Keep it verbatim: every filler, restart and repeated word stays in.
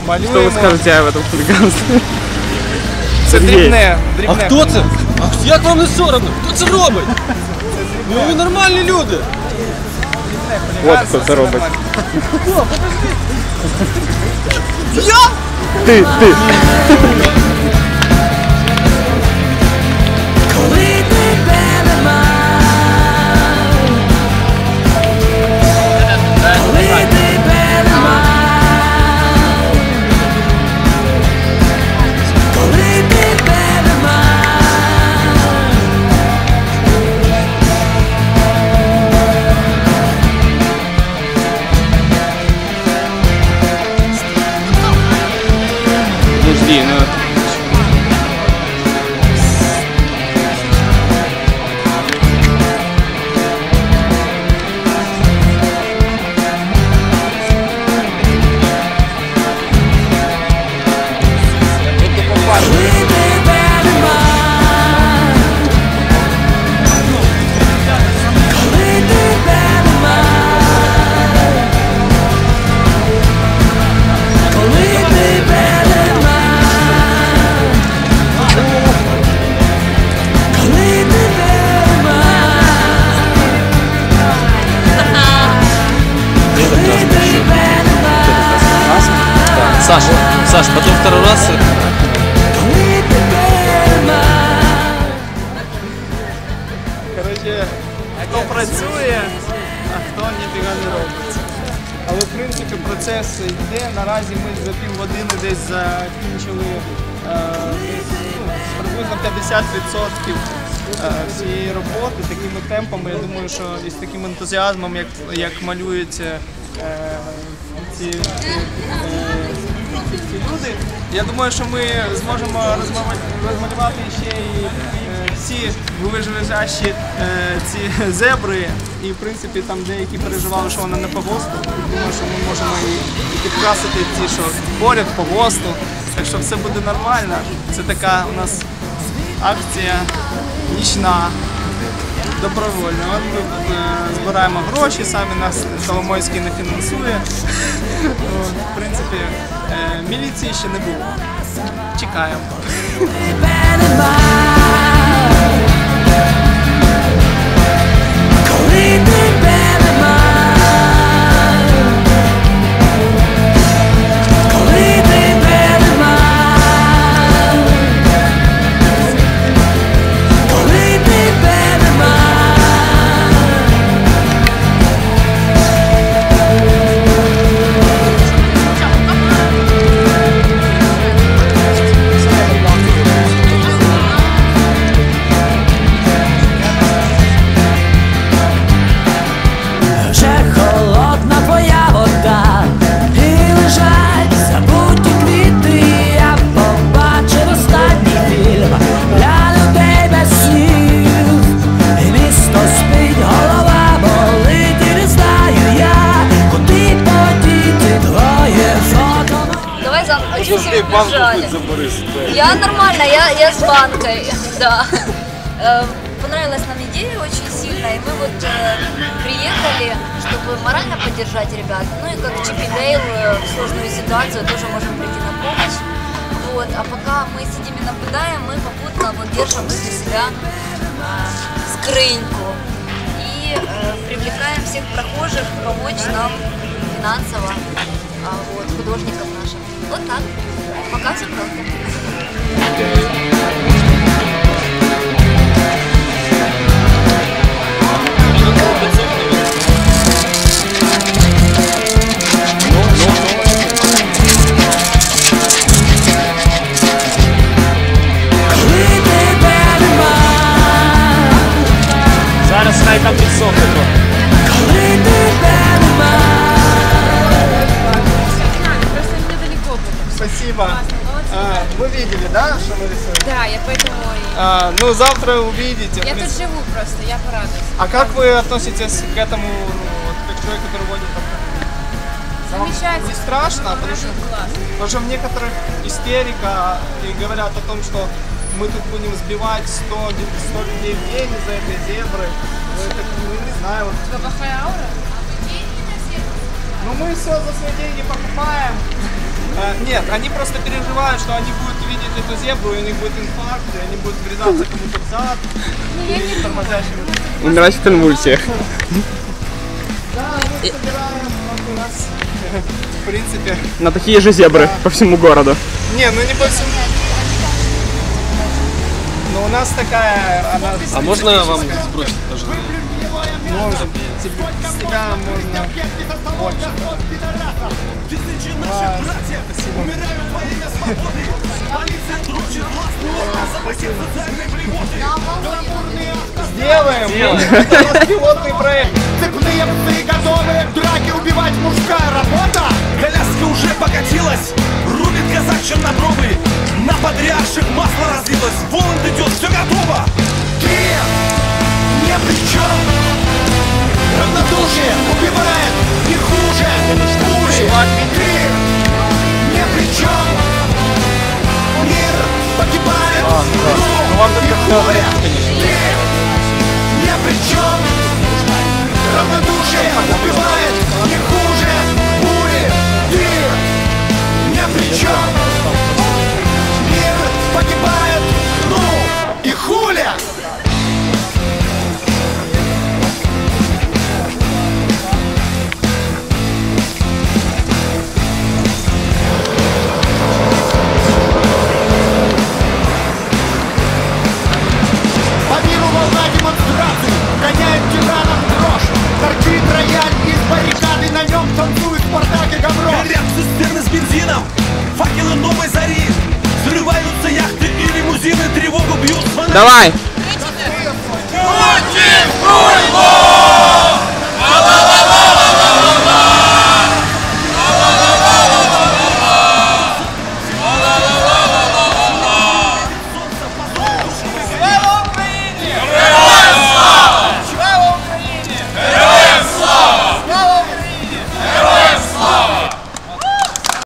Малюємо. Что вы скажете об этом хулиганстве? Це дрібне, А дрібне. хто це? А як вам не соромно? Хто це робить? Ну ви нормальні люди. Вот кто это робит. Я? Ты, ты. Подожди, ну... Саш, Саш, потом второй раз. Коротше, хто працює, а хто ніфіга не робить. Але в принципі процес йде. Наразі ми за півгодини десь закінчили е, ну, приблизно п'ятдесят відсотків е, цієї роботи такими темпами. Я думаю, що із таким ентузіазмом, як, як малюють е, ці, ці, е, ці люди, я думаю, що ми зможемо розмалювати ще і е, всі виживежащі е, ці зебри. І в принципі там деякі переживали, що вона не по ГОСТу. Думаю, що ми можемо і, і підкрасити ті, що поряд по ГОСТу. Так що все буде нормально. Це така у нас акція нічна, добровольна. От ми е, збираємо гроші, самі нас Коломойський не фінансує. От, в принципі, е, міліції ще не було. Чекаємо. Я нормально, я, я с банкой, да. Понравилась нам идея очень сильно, и мы вот э, приехали, чтобы морально поддержать ребят. Ну и как Чип и Дейл в сложную ситуацию тоже можем прийти на помощь. Вот. А пока мы сидим и наблюдаем, мы попутно вот держим возле себя э, скрыньку и э, привлекаем всех прохожих помочь нам финансово, э, вот, художников наших. Вот так. Пока все просто. Зараз хай там підсохне. Спасибо. А, вы видели, да, что мы рисуем? Да, я поэтому и... А, ну, завтра увидите. Я тут живу просто, я порадуюсь. А как вы относитесь к этому, вот, как человек, который водит автомобиль? Замечательно. Не страшно, потому что, Классно. потому что в некоторых истерика и говорят о том, что мы тут будем сбивать сто, сто людей в день из-за этой зебры. Ну, это, ну, не знаю. Вот. У тебя плохая аура? Ну, мы все за свои деньги покупаем. А, нет, они просто переживают, что они будут видеть эту зебру, и у них будет инфаркт, и они будут врезаться кому-то в зад, и тормозящим. Умирать в конвульсиях. Да, мы собираем, вот у нас, в принципе... На такие же зебры по всему городу. Не, ну не по всему. Но у нас такая, она... А можно вам сбросить, пожалуйста? Можно, тебе, с тебя можно больше. А, спасибо. Сделаем! Это у нас пилотный проект. Цепные псы готовы к драке убивать, мужская работа. Коляска уже покатилась, рубит казак чернобровый. На подрядших масло разлилось, Воланд идет, все готово. Ты не при чем. Равнодушие убивает не хуже пули. Ты не при чем. Мир погибает, ну и горе. Ты не при чем. Равнодушие убивает не хуже пули. Ты не при чем. Мир погибает, ну и хули. По миру волна демонстраций гоняет тиранов дрожь. Торчит рояль из баррикады, на нем танцует Спартак и Гаврош. Горят цистерны с бензином, факелы новой зари. Взрываются яхты и лимузины, тревогу бьют звонки. Давай!